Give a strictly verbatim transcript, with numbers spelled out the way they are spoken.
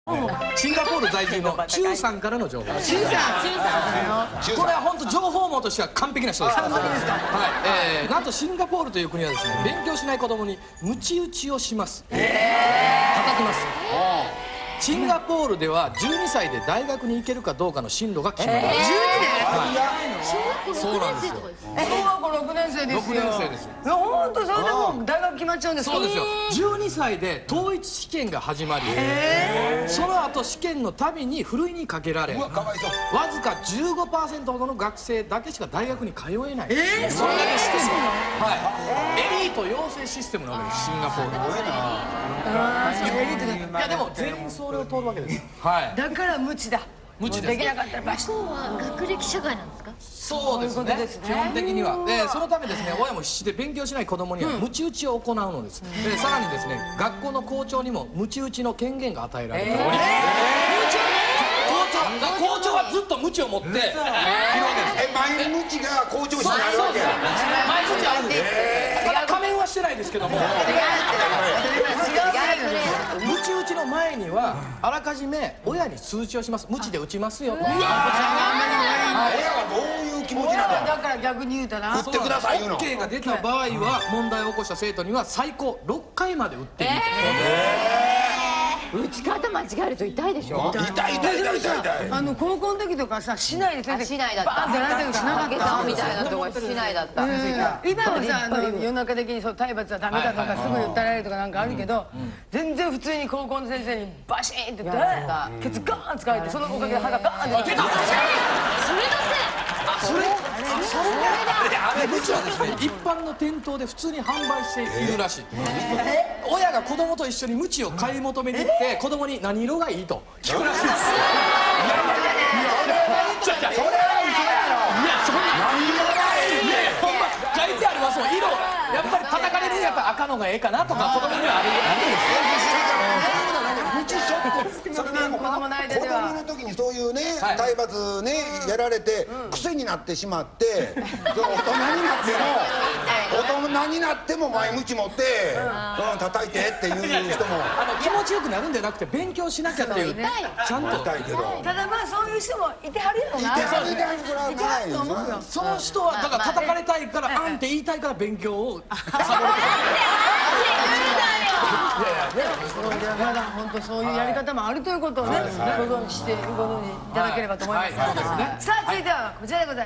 シンガポール在住のチューさんからの情報です。 チューさん、チューさん。 これは本当情報網としては完璧な人です。 完璧ですか。 はい、えー、なんとシンガポールという国はですね、勉強しない子供に鞭打ちをします。叩きます。シンガポールではじゅうにさいで大学に行けるかどうかの進路が決まります。 じゅうにで？ そうなんですよ。 小学校ろくねん生ですよ。 ろくねん生です。 いや本当それでもう大学決まっちゃうんですか。 そうですよ。じゅうにさいで統一試験が始まり、その後試験のたびにふるいにかけられ、わずか じゅうごパーセント ほどの学生だけしか大学に通えない。ええ、それだけしても、はい、エリート養成システムなわけです。シンガポール。 ああ、そうエリートだ。 いやでも全員それを通るわけです。はい。 だから無知だ。 無知です。 できなかったらバシッ。 向こうは学歴社会なんですか？ そうですね。基本的には。で、そのためですね、親も必死で勉強しない子供には鞭打ちを行うのです。で、さらにですね、学校の校長にも鞭打ちの権限が与えられており、校長、校長はずっと鞭を持って、え、 毎日が校長室になるわけ。 毎日あるんです。ただ仮面はしてないですけども。鞭打ちの前にはあらかじめ親に通知をします。鞭で打ちますよと。親はどういう気持ちなの？ だから逆に言うたら。 打ってくださいいうの。 オッケーが出た場合は問題を起こした生徒には最高ろっかいまで打っていい。 打ち方間違えると痛いでしょ。 痛い痛い痛い痛い痛い。 あの高校の時とかさ市内で出て市内だったバーンってやられたりしなかった。 竹さんみたいなとこは市内だった。 今はさあの世の中的にそう体罰はダメだとかすぐ訴えられるとかなんかあるけど、全然普通に高校の先生にバシーンって言ってケツガーン使われて、そのおかげで歯がガーンって出た。 それのせい。 それあれ鞭はですね、一般の店頭で普通に販売しているらしい。親が子供と一緒に鞭を買い求めに行って子供に何色がいいと聞くらしいです。 それは嘘やろ。 いや、そんな何色がいいね。ほんま書いてありますもん。色やっぱり叩かれるにやっぱ赤のがええかなとか子供にはあるんですよ。 それでも子供の時にそういうね体罰ねやられて癖になってしまって、大人になっても大人になっても前鞭持って叩いてっていう人も気持ちよくなるんじゃなくて勉強しなきゃっていうちゃんと痛いけど、 ただまあそういう人もいてはるやろな。 いてはるいてはる、それはないと思うよ。 その人はだから叩かれたいからあんって言いたいから勉強をされる。 まだ本当そういうやり方もあるということをね、ご存知してご存知いただければと思います。さあ続いてはこちらでございます。